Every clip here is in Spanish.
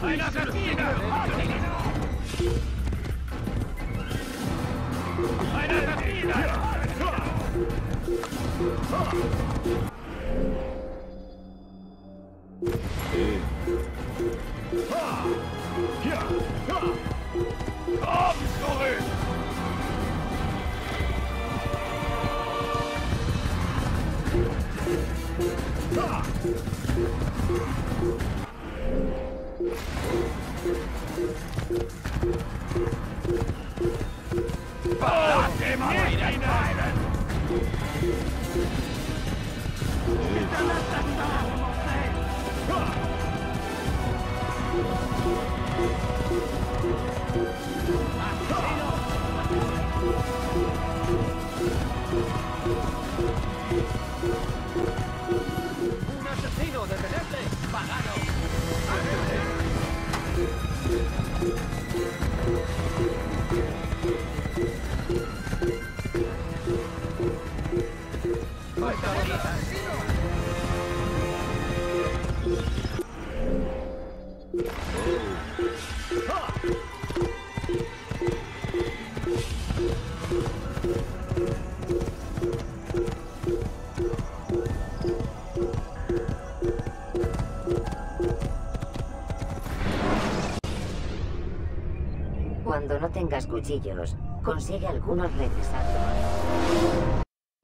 Cuando no tengas cuchillos, consigue algunos necesarios.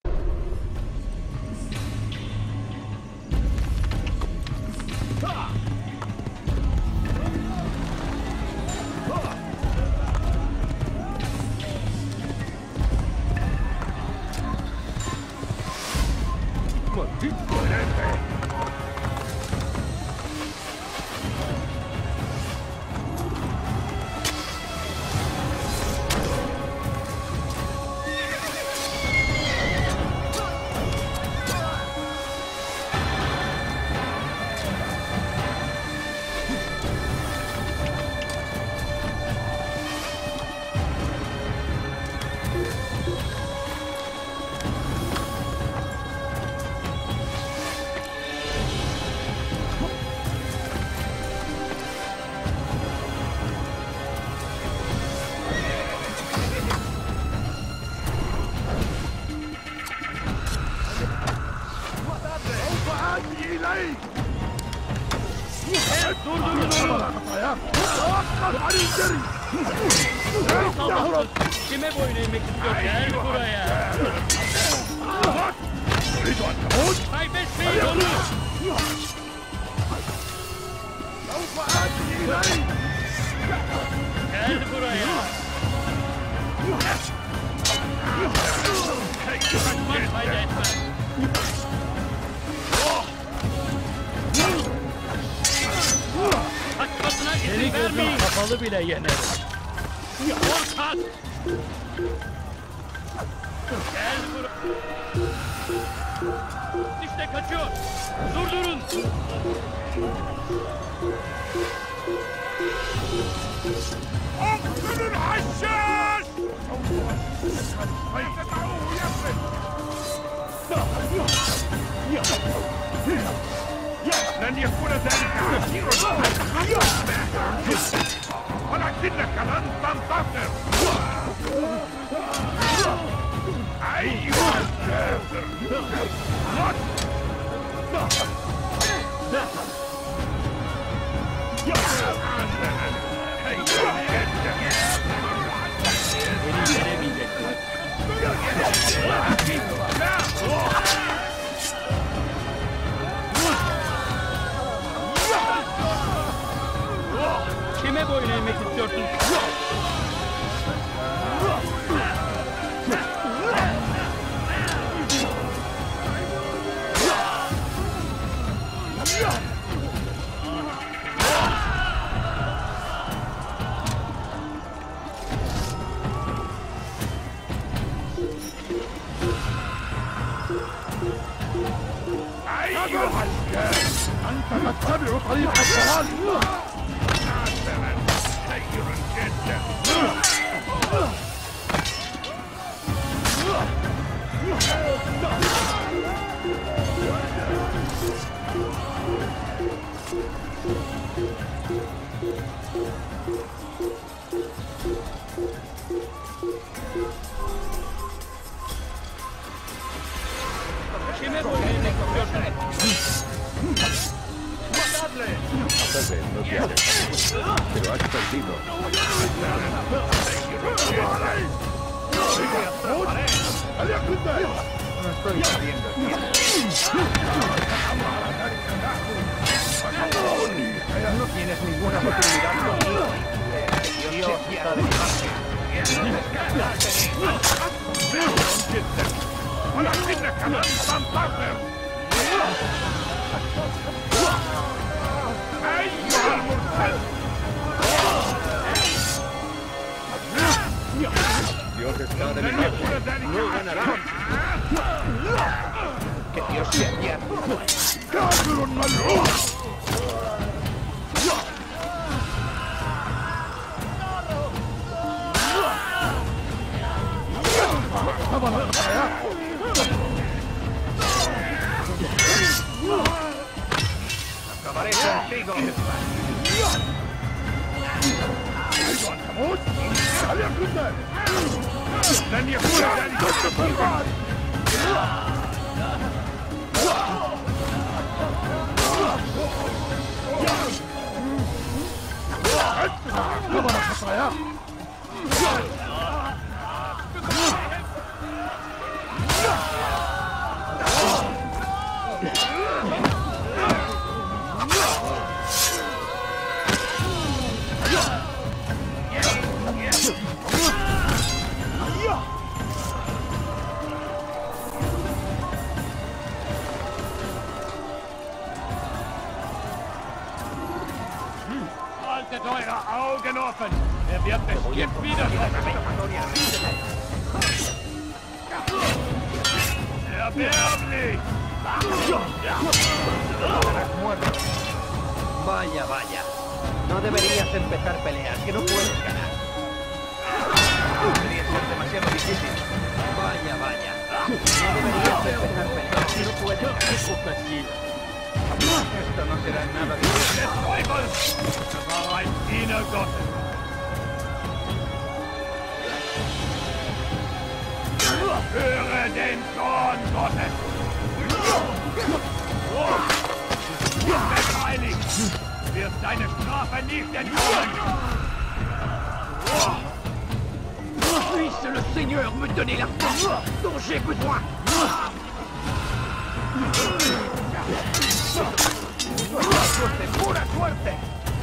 Kime boyun eğmek istiyor? Gel buraya. Kaybetmeyin onu. Gel buraya. Kaçmak fayda etmez. Kaçmasına izin vermeyin. Kapalı bile yenerim. Korkak! Gel buraya. İşte kaçıyor. Durdurun. اقتلوا الحشاش! لن يكون ذلك عسيرا ولكنك لن تنتصر أيها الكافر Beni yenemeyecekler. Kime boyun eğmek istiyorsun? أيها الكافر أنت تتبع طريق الضلال سيء جدا Tal vez no te haces, pero has perdido. No estoy perdiendo tiempo. No tienes ninguna oportunidad conmigo. Dios está de mi Dios está de mi parte. No ganará. Que Dios te advierta. Acabaré contigo. Haltet eure Augen offen! Er wird bestimmt wiederkommen! Erbärmlich! Vaya, vaya. No deberías empezar peleas, que no puedes ganar. Debería ser demasiado difícil. Vaya, vaya. No deberías empezar peleas, que no puedes ganar. Esto no será nada difícil. Teufel! Das war ein Diener Gottes! Höre den Zorn Gottes! Beteiligt! Wird deine Strafe nicht entkommen! Puisse le Seigneur me donner la force dont j'ai besoin! ¡Suerte, pura suerte!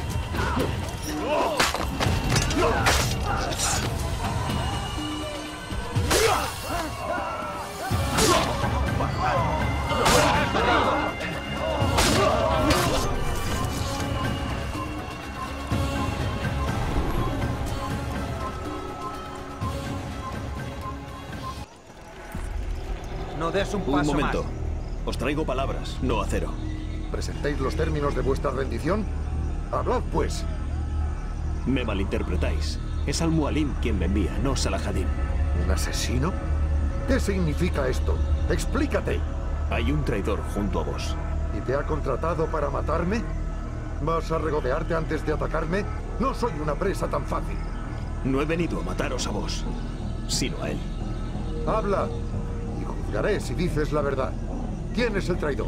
No des un paso Un momento. más. Os traigo palabras, no acero. ¿Presentáis los términos de vuestra rendición? Hablad, pues. Me malinterpretáis. Es Al-Mualim quien me envía, no Salahadin. ¿Un asesino? ¿Qué significa esto? ¡Explícate! Hay un traidor junto a vos. ¿Y te ha contratado para matarme? ¿Vas a regodearte antes de atacarme? No soy una presa tan fácil. No he venido a mataros a vos, sino a él. Habla, y juzgaré si dices la verdad. ¿Quién es el traidor?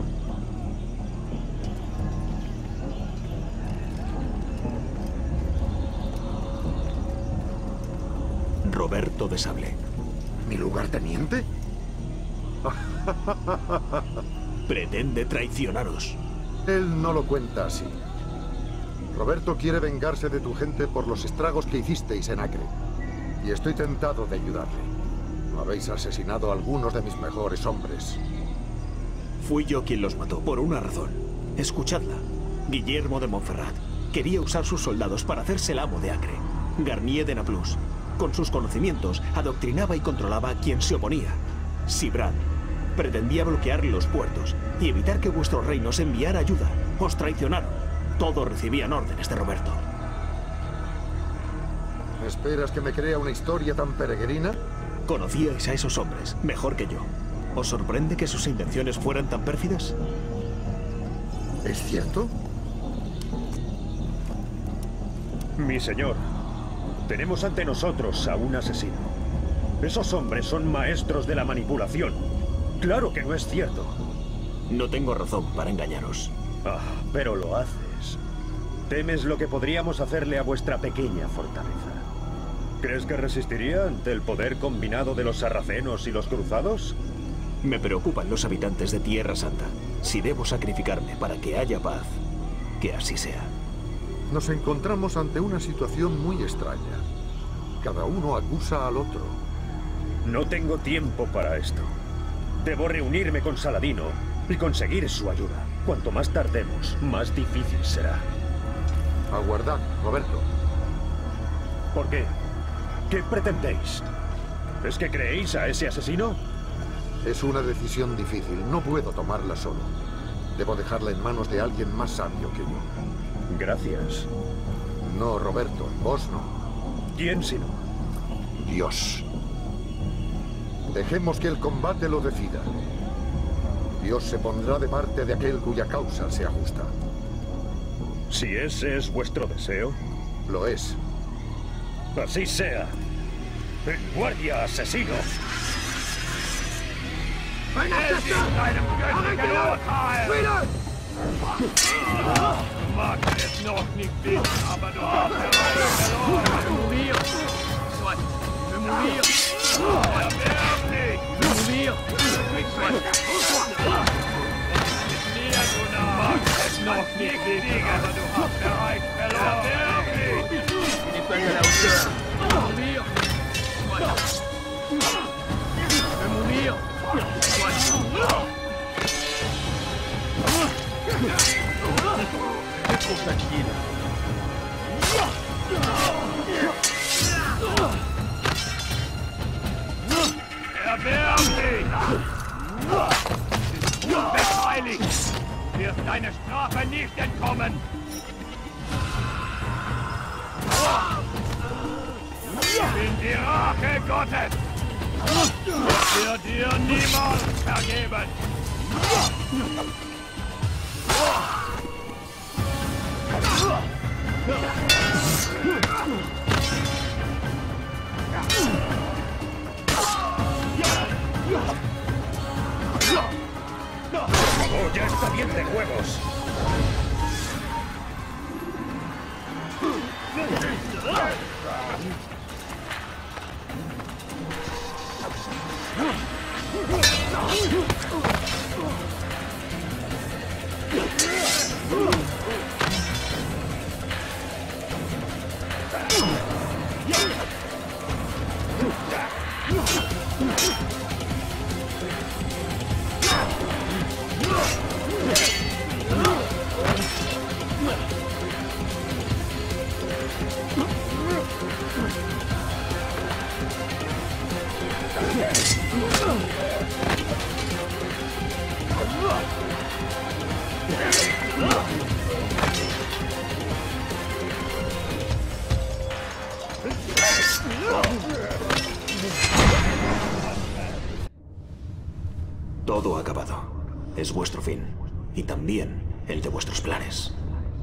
Roberto de Sable. ¿Mi lugarteniente? Pretende traicionaros. Él no lo cuenta así. Roberto quiere vengarse de tu gente por los estragos que hicisteis en Acre. Y estoy tentado de ayudarle. Habéis asesinado a algunos de mis mejores hombres. Fui yo quien los mató, por una razón. Escuchadla. Guillermo de Montferrat quería usar sus soldados para hacerse el amo de Acre. Garnier de Naplus, con sus conocimientos, adoctrinaba y controlaba a quien se oponía. Sibrad pretendía bloquear los puertos y evitar que vuestro reino se enviara ayuda. Os traicionaron. Todos recibían órdenes de Roberto. ¿Esperas que me crea una historia tan peregrina? Conocíais a esos hombres mejor que yo. ¿Os sorprende que sus intenciones fueran tan pérfidas? ¿Es cierto? Mi señor, tenemos ante nosotros a un asesino. Esos hombres son maestros de la manipulación. Claro que no es cierto. No tengo razón para engañaros. Ah, pero lo haces. Temes lo que podríamos hacerle a vuestra pequeña fortaleza. ¿Crees que resistiría ante el poder combinado de los sarracenos y los cruzados? Me preocupan los habitantes de Tierra Santa. Si debo sacrificarme para que haya paz, que así sea. Nos encontramos ante una situación muy extraña. Cada uno acusa al otro. No tengo tiempo para esto. Debo reunirme con Saladino y conseguir su ayuda. Cuanto más tardemos, más difícil será. Aguardad, Roberto. ¿Por qué? ¿Qué pretendéis? ¿Es que creéis a ese asesino? Es una decisión difícil. No puedo tomarla solo. Debo dejarla en manos de alguien más sabio que yo. Gracias. No, Roberto. Vos no. ¿Quién sino? Dios. Dejemos que el combate lo decida. Dios se pondrá de parte de aquel cuya causa sea justa. Si ese es vuestro deseo, Lo es. así sea. ¡En guardia, asesino! Deinem göttlichen Urteil! Du magst es noch nicht wissen, aber du hast bereits verloren. Memorier! Swat! Memorier! Erbärmlich! Memorier! Mir, du magst es noch nicht wissen, aber du hast bereits verloren. Erbärmlich! Memorier! Swat! Memorier! Trop facile. Erbärmlich! Es ist unbeteiligt! Wirst deine Strafe nicht entkommen! Ich bin die Rache Gottes! Wird dir niemals vergeben! ¡Oh, ya está bien de huevos! Todo acabado. Es vuestro fin. Y también el de vuestros planes.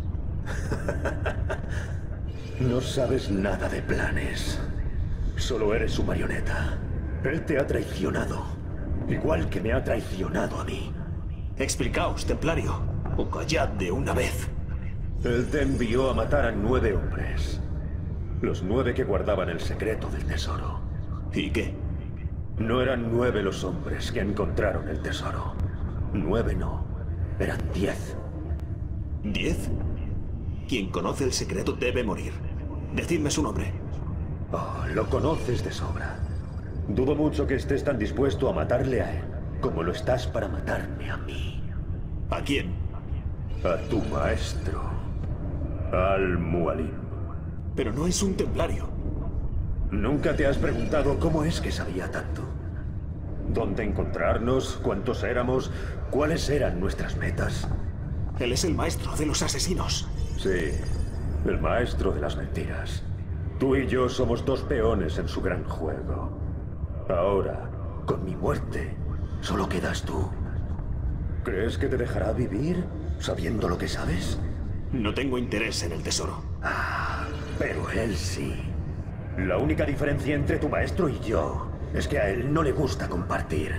No sabes nada de planes. Solo eres su marioneta. Él te ha traicionado. Igual que me ha traicionado a mí. Explicaos, templario. O callad de una vez. Él te envió a matar a 9 hombres. Los 9 que guardaban el secreto del tesoro. ¿Y qué? No eran 9 los hombres que encontraron el tesoro. 9 no. Eran 10. ¿10? Quien conoce el secreto debe morir. Decidme su nombre. Oh, lo conoces de sobra. Dudo mucho que estés tan dispuesto a matarle a él como lo estás para matarme a mí. ¿A quién? A tu maestro, Al-Mualim. Pero no es un templario. ¿Nunca te has preguntado cómo es que sabía tanto? ¿Dónde encontrarnos? ¿Cuántos éramos? ¿Cuáles eran nuestras metas? Él es el maestro de los asesinos. Sí, el maestro de las mentiras. Tú y yo somos 2 peones en su gran juego. Ahora, con mi muerte, solo quedas tú. ¿Crees que te dejará vivir sabiendo lo que sabes? No tengo interés en el tesoro. Ah, pero él sí. La única diferencia entre tu maestro y yo es que a él no le gusta compartir.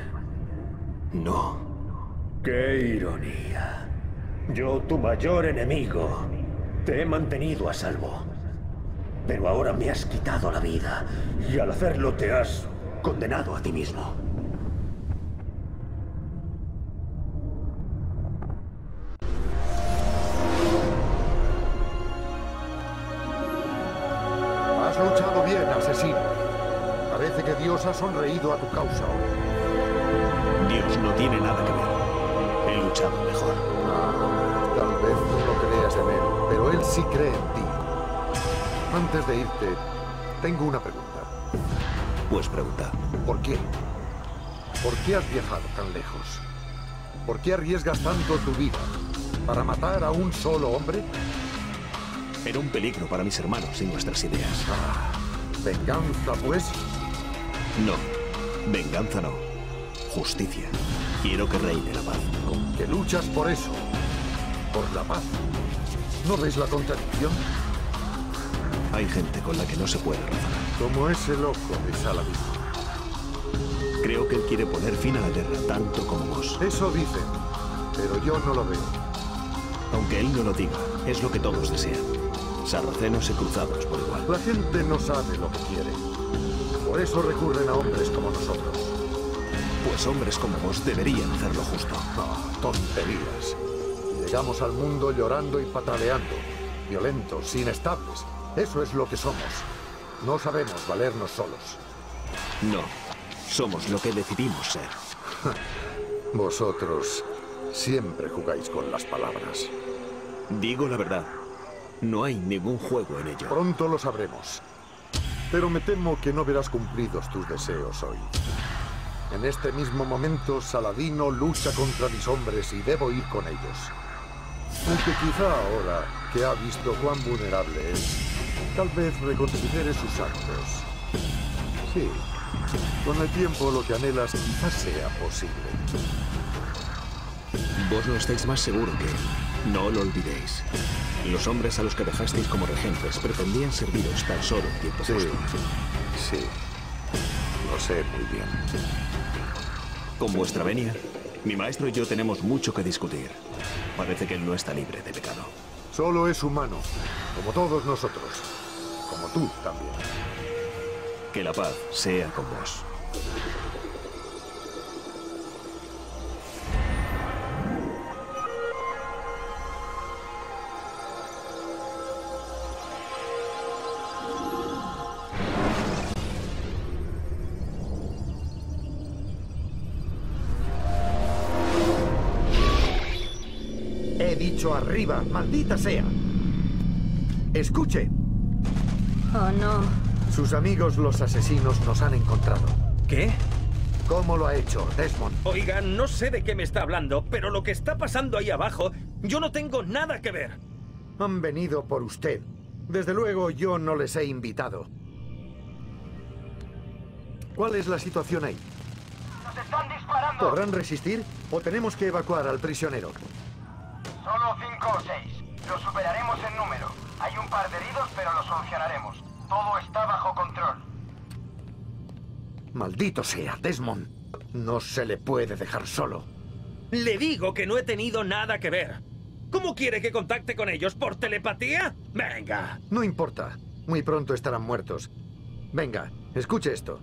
No. ¡Qué ironía! Yo, tu mayor enemigo, Te he mantenido a salvo. Pero ahora me has quitado la vida. Y al hacerlo te has condenado a ti mismo. Has luchado bien, asesino. Parece que Dios ha sonreído a tu causa hoy. Dios no tiene nada que ver. He luchado mejor. Tal vez tú no creas en él, pero él sí cree en ti. Antes de irte, tengo una pregunta. Pues pregunta. ¿Por qué? ¿Por qué has viajado tan lejos? ¿Por qué arriesgas tanto tu vida? ¿Para matar a un solo hombre? Era un peligro para mis hermanos y nuestras ideas. ¿Venganza, pues? No. Venganza no. Justicia. Quiero que reine la paz. Que luchas por eso. Por la paz. ¿No ves la contradicción? Hay gente con la que no se puede razonar. Como ese loco de Saladin. Creo que él quiere poner fin a la guerra, tanto como vos. Eso dicen, pero yo no lo veo. Aunque él no lo diga, es lo que todos desean. Sarracenos y cruzados por igual. La gente no sabe lo que quiere. Por eso recurren a hombres como nosotros. Pues hombres como vos deberían hacer lo justo. Tonterías. Llegamos al mundo llorando y pataleando. Violentos, inestables. Eso es lo que somos. No sabemos valernos solos. No. Somos lo que decidimos ser. Vosotros siempre jugáis con las palabras. Digo la verdad. No hay ningún juego en ello. Pronto lo sabremos. Pero me temo que no verás cumplidos tus deseos hoy. En este mismo momento, Saladino lucha contra mis hombres y debo ir con ellos. Aunque quizá ahora que ha visto cuán vulnerable es, tal vez reconsidere sus actos. Sí, con el tiempo lo que anhelas quizás sea posible. Vos no estáis más seguro que él. No lo olvidéis. Los hombres a los que dejasteis como regentes pretendían serviros tan solo un tiempo justo. Sí. Lo sé muy bien. Con vuestra venia, mi maestro y yo tenemos mucho que discutir. Parece que él no está libre de pecado. Solo es humano, como todos nosotros. Como tú también. Que la paz sea con vos. He dicho arriba, maldita sea. Escuche. Oh, no. Sus amigos, los asesinos, nos han encontrado. ¿Qué? ¿Cómo lo ha hecho, Desmond? Oiga, no sé de qué me está hablando, pero lo que está pasando ahí abajo, yo no tengo nada que ver. Han venido por usted. Desde luego, yo no les he invitado. ¿Cuál es la situación ahí? ¡Nos están disparando! ¿Podrán resistir o tenemos que evacuar al prisionero? Solo 5 o 6. Lo superaremos en número. Hay un par de heridos, pero lo solucionaremos. Todo está bajo control. Maldito sea, Desmond. No se le puede dejar solo. Le digo que no he tenido nada que ver. ¿Cómo quiere que contacte con ellos? ¿Por telepatía? Venga. No importa. Muy pronto estarán muertos. Venga, escuche esto.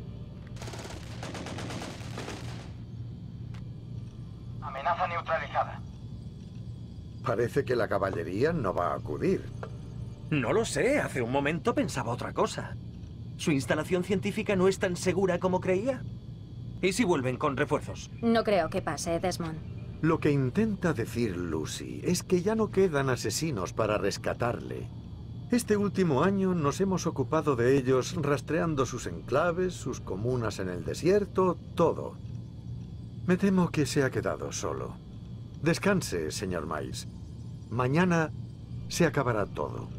Amenaza neutralizada. Parece que la caballería no va a acudir. No lo sé, hace un momento pensaba otra cosa. ¿Su instalación científica no es tan segura como creía? ¿Y si vuelven con refuerzos? No creo que pase, Desmond. Lo que intenta decir Lucy es que ya no quedan asesinos para rescatarle. Este último año nos hemos ocupado de ellos rastreando sus enclaves, sus comunas en el desierto, todo. Me temo que se ha quedado solo. Descanse, señor Miles. Mañana se acabará todo.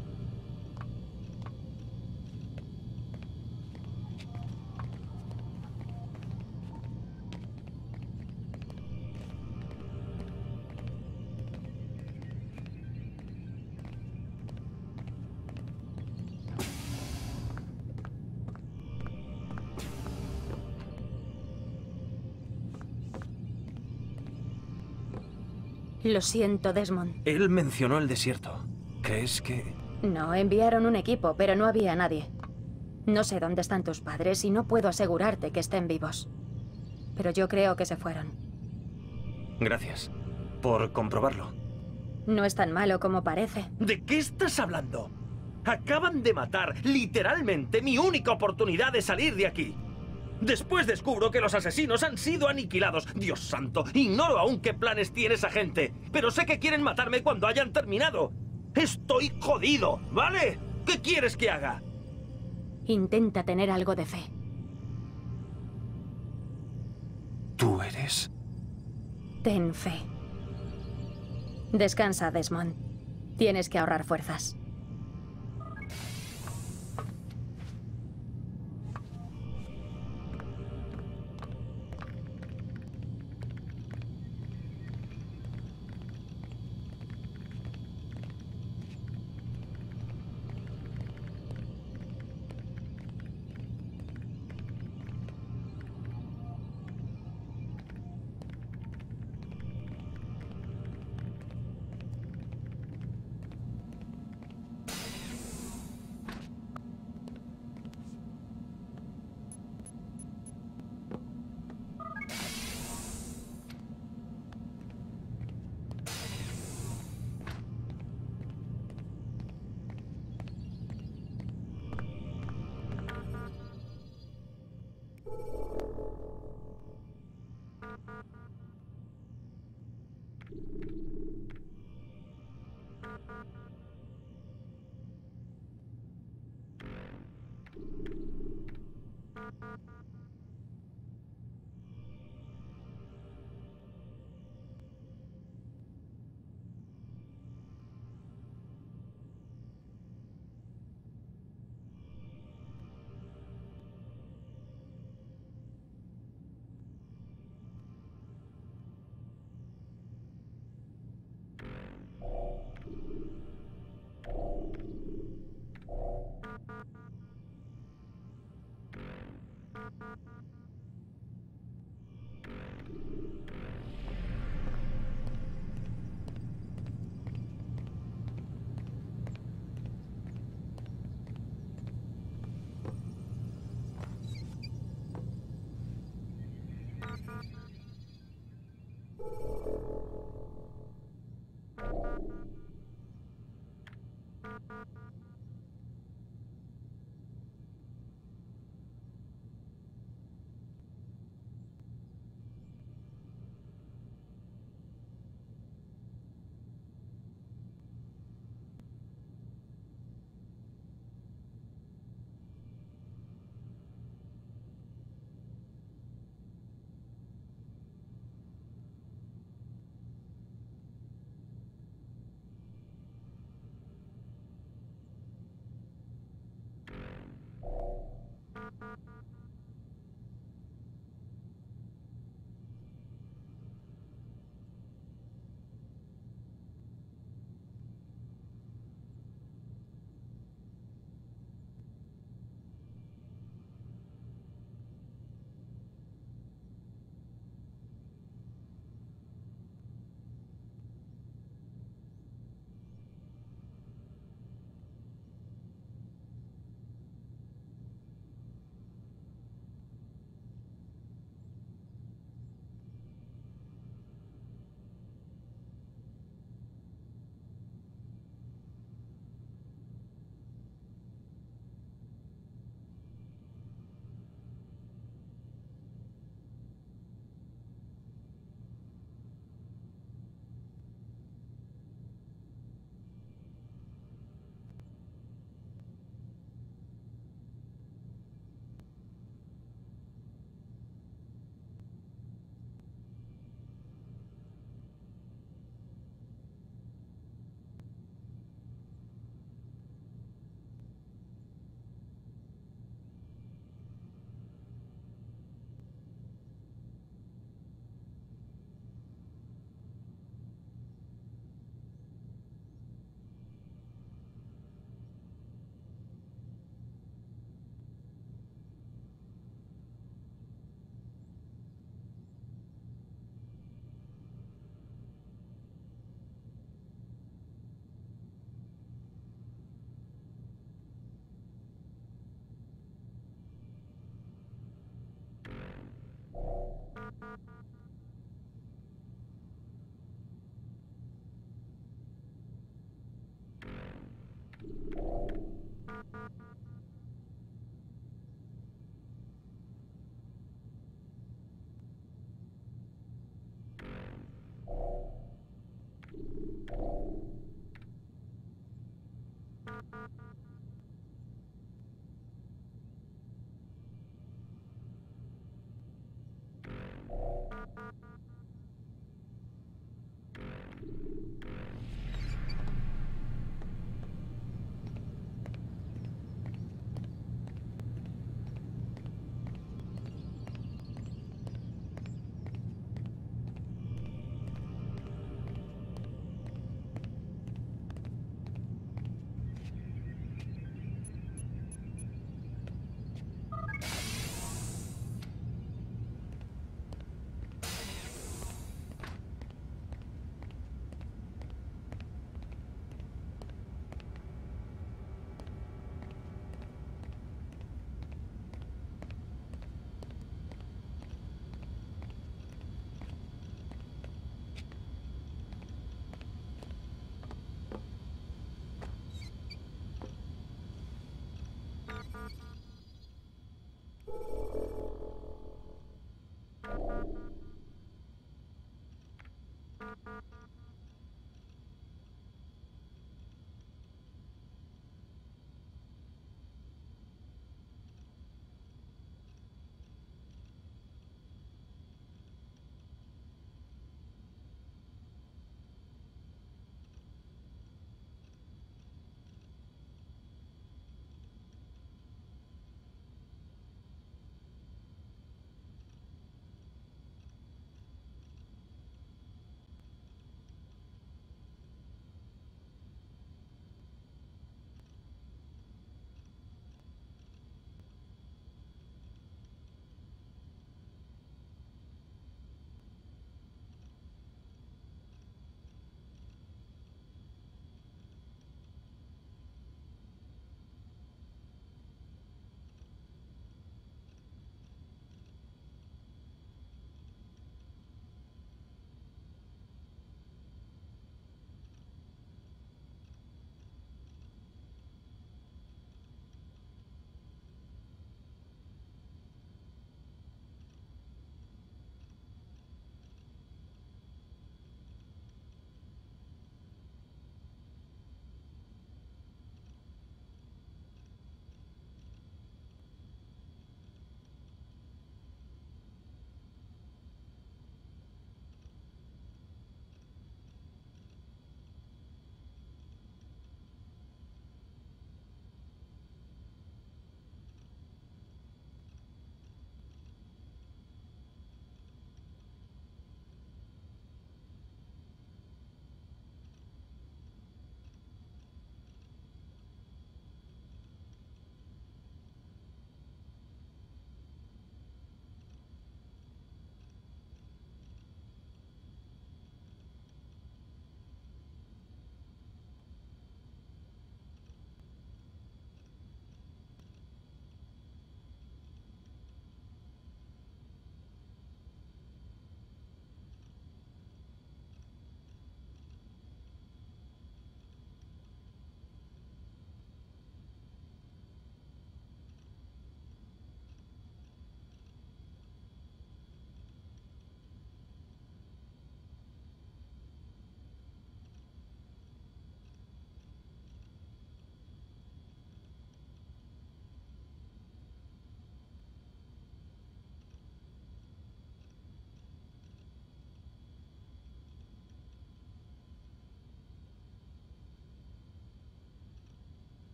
Lo siento, Desmond. Él mencionó el desierto. ¿Crees que No, enviaron un equipo, pero no había nadie. No sé dónde están tus padres y no puedo asegurarte que estén vivos. Pero yo creo que se fueron. Gracias por comprobarlo. No es tan malo como parece. ¿De qué estás hablando? Acaban de matar, literalmente, mi única oportunidad de salir de aquí. Después descubro que los asesinos han sido aniquilados. Dios santo, ignoro aún qué planes tiene esa gente, pero sé que quieren matarme cuando hayan terminado. Estoy jodido, ¿vale? ¿Qué quieres que haga? Intenta tener algo de fe. ¿Tú eres? Ten fe. Descansa, Desmond. Tienes que ahorrar fuerzas.